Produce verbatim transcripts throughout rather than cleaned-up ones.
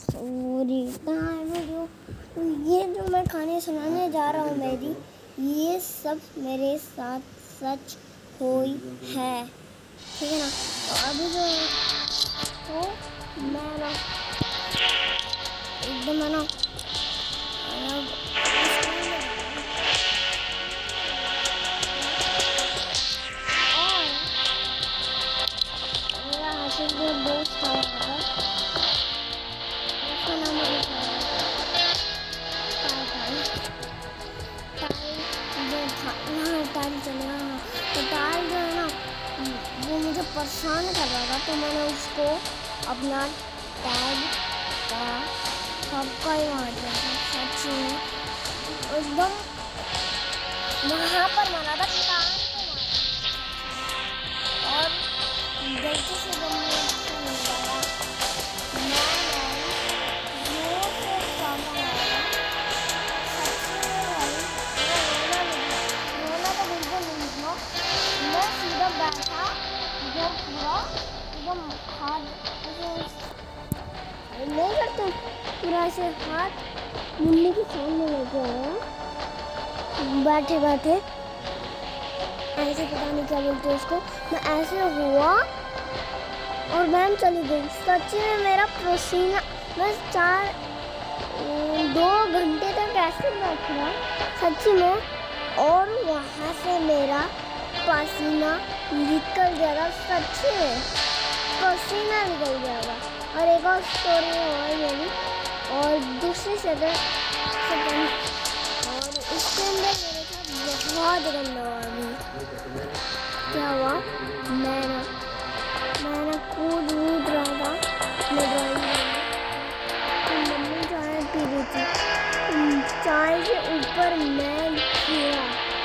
Sorry video. तो ये जो मैं कहानी सुनाने जा रहा हूँ मेरी, ये सब मेरे साथ सच हुई है, ठीक है ना। तो अभी जो तो मैं ना एकदम है ना जो दोस्त आया था उसका नाम है टाइल चलेगा। तो टाइल जो है ना वो मुझे परेशान कर रहा था, तो मैंने उसको अपना टैग का सबका ही मार दिया था। सच में एकदम वहाँ पर मारा था, कान को मारा। और गलती से जब मैं मैं सीधा बैठा जब पूरा एकदम हाथ नहीं करते पूरा ऐसे हाथ मुन्नी के सामने लेके आया बैठे बैठे ऐसे, पता नहीं क्या बोलते उसको। मैं ऐसे हुआ और मैम चली गई। सच्ची में मेरा पसीना, मैं चार दो घंटे तक ऐसे बैठ रहा सच्ची में, और वहाँ से मेरा पसीना निकल जाएगा। सच्ची में पसीना निकल जाएगा। और एक और स्टोरी है मेरी, और दूसरी सेकंड सेकंड और उसके अंदर मेरे साथ बहुत गंदा हुआ। अभी क्या हुआ, मैं ना मैं ना कूद वूद रहा था अपने ड्राइंग में। मम्मी चाय पी रही थी, चाय के ऊपर मैं गिरा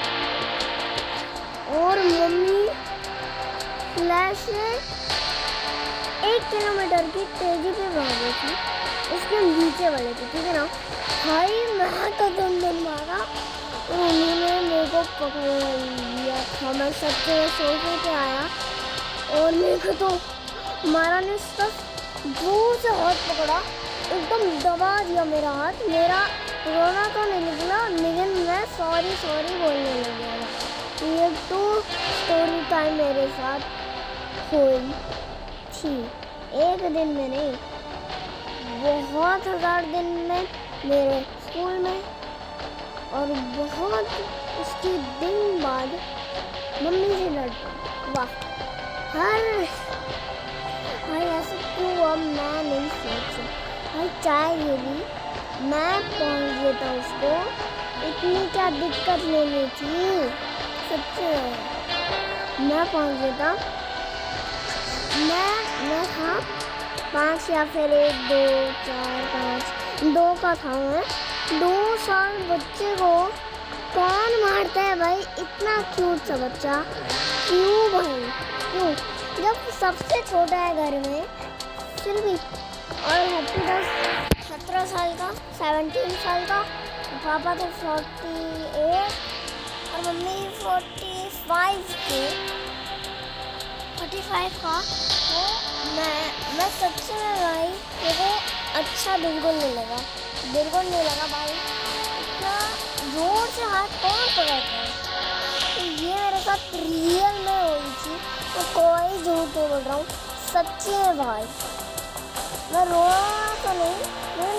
और मम्मी फ्लैश से एक किलोमीटर की तेजी पे भाग रही थी, उसके नीचे वाले थे, ठीक है ना। भाई मैं तो दम दम मारा, उन्होंने मेरे को पकड़ लिया था। मैं सच्चे में सोफे पे आया और मेरे को तो मारा ने सब जोर से हाथ पकड़ा, एकदम दबा दिया मेरा हाथ। मेरा रोना तो नहीं निकला, लेकिन मैं सॉरी सॉरी बोलने लग गया। ये तो स्टोरी टाइम मेरे साथ हुई थी, एक दिन में नहीं, बहुत हजार दिन में मेरे स्कूल में। और बहुत उसके दिन बाद मम्मी से लड़ पड़ी। वाह, हर भाई ऐसे क्यों हुआ मैं नहीं सोचा। भाई चाय गिरी, मैं पहुंच देता उसको, इतनी क्या दिक्कत लेनी थी। सच्चे मैं पहुंच देता। मैं मैं था पाँच या फिर एक दो चार पाँच दो का था। मैं दो साल बच्चे को कौन मारता है भाई, इतना क्यूट सा बच्चा, क्यों भाई क्यों, जब सबसे छोटा है घर में फिर भी। और हैप्पी दस सत्रह साल का सेवनटीन साल का, पापा तो फोर्टी एट और मम्मी फोर्टी फाइव के फोर्टी फाइव का। तो मैं मैं सच्चे में भाई मेरे अच्छा बिल्कुल नहीं लगा, बिल्कुल नहीं लगा भाई। इतना जोर से हाथ कौन पकड़ता है। तो ये मेरे साथ रियल में हुई थी, तो कोई झूठ नहीं बोल रहा हूँ, सच्ची में भाई। मैं रो रहा तो नहीं, नहीं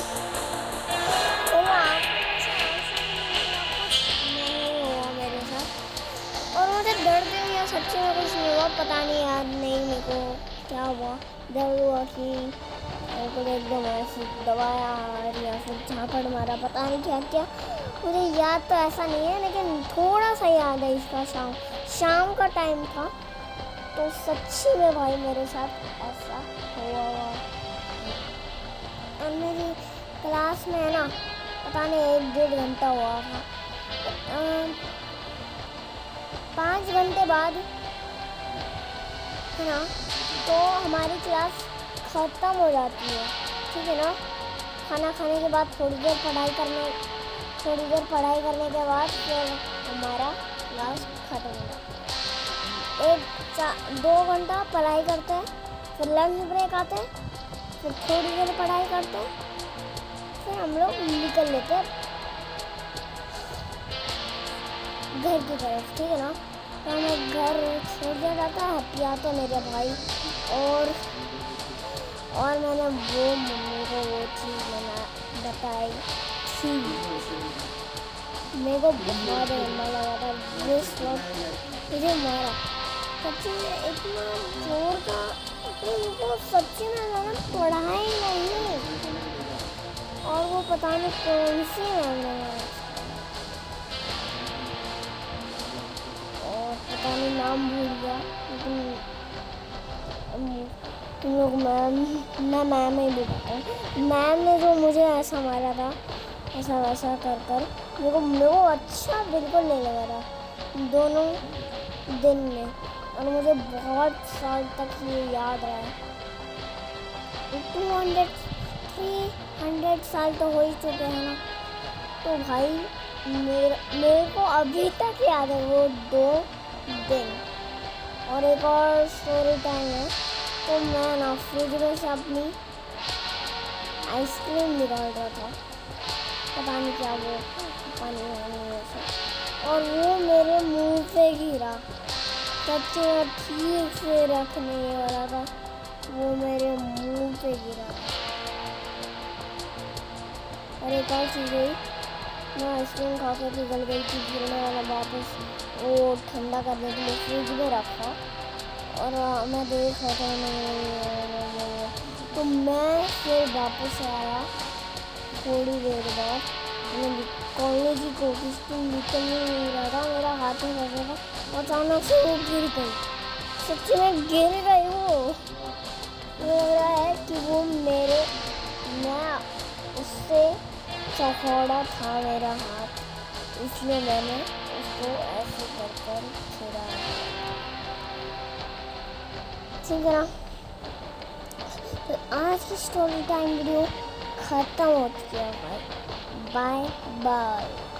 हुआ मेरे साथ। और मुझे दर्द या सच्ची में कुछ नहीं हुआ, पता नहीं याद नहीं मेरे को क्या हुआ। दर्द हुआ कि मेरे को एकदम ऐसे दबाया या फिर झापड़ मारा, पता नहीं क्या क्या, मुझे याद तो ऐसा नहीं है, लेकिन थोड़ा सा याद है इसका। शाम शाम का टाइम था, तो सच्ची में भाई मेरे साथ ऐसा हुआ हुआ। और मेरी क्लास में है ना पता नहीं एक डेढ़ घंटा हुआ था, पाँच घंटे बाद है ना, तो हमारी क्लास ख़त्म हो जाती है, ठीक है ना। खाना खाने के बाद थोड़ी देर पढ़ाई करने थोड़ी देर पढ़ाई करने के बाद फिर हमारा क्लास ख़त्म हो जाता है। एक दो घंटा पढ़ाई करते हैं, फिर लंच ब्रेक आते हैं, फिर थोड़ी देर पढ़ाई करते हैं, फिर हम लोग निकल लेते हैं घर की तरफ, ठीक है ना। तो हमें घर छोड़ दिया जाता है, हैप्पी आते मेरे भाई, और और मैंने वो मम्मी को वो चीज़ बना बताई थी, मेरे को बहुत लंबा लगा था जिस वक्त मुझे मारा, सच्ची में इतना जोर का, वो सच्ची में मैंने पढ़ा ही नहीं, और वो पता नहीं कौन सी मैंने, और पता नहीं नाम भूल गया, लेकिन तुम लोग मैम मैं मैम ही बताता हूँ। मैम ने जो मुझे ऐसा मारा था, ऐसा वैसा कर कर मेरे को मेरे को अच्छा बिल्कुल नहीं लगा था दोनों दिन में, और मुझे बहुत साल तक ये याद रहा है। टू हंड्रेड थ्री हंड्रेड साल तो हो ही चुके हैं ना, तो भाई मेरे मेरे को अभी तक याद है वो दो दिन। और एक और स्टोरी टाइम है, तो मैं ना फ्रिज में से अपनी आइसक्रीम निकाल रहा था, पता नहीं क्या वो पानी वानी वैसे, और वो मेरे मुंह पे गिरा, सच्ची में ठीक से रखने वाला था, वो मेरे मुंह पे गिरा। और एक और चीज़ हुई, मैं आइसक्रीम खा कर पिघल गई थी, फिर मैं वाला वापस वो ठंडा करने के लिए फ्रिज में रखा, और मैं देख रहा था नहीं, तो मैं फिर वापस आया थोड़ी देर बाद, मैं कॉलेज की कोशिश की, निकल नहीं रहा था, मेरा हाथ में फंसा था, और अचानक से वो गिर गई, सच्ची में गिर गई वो। लग रहा है कि वो मेरे, मैं उससे चौड़ा था मेरा हाथ, इसलिए मैंने उसको ऐसे कर कर छुड़ा, ठीक है ना। तो आज की स्टोरी टाइम वीडियो ख़त्म हो चुकी है, बाय बाय।